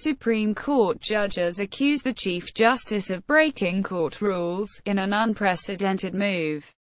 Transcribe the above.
Supreme Court judges accused the Chief Justice of breaking court rules, in an unprecedented move.